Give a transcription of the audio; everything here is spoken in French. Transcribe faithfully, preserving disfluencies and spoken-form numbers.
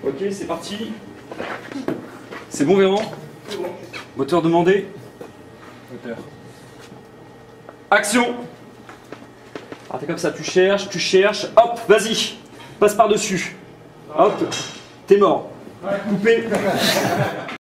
Ok, c'est parti. C'est bon, Véran? C'est bon. Moteur demandé. Moteur. Action. Alors t'es comme ça, tu cherches, tu cherches. Hop, vas-y. Passe par-dessus. Hop, t'es mort. Coupé.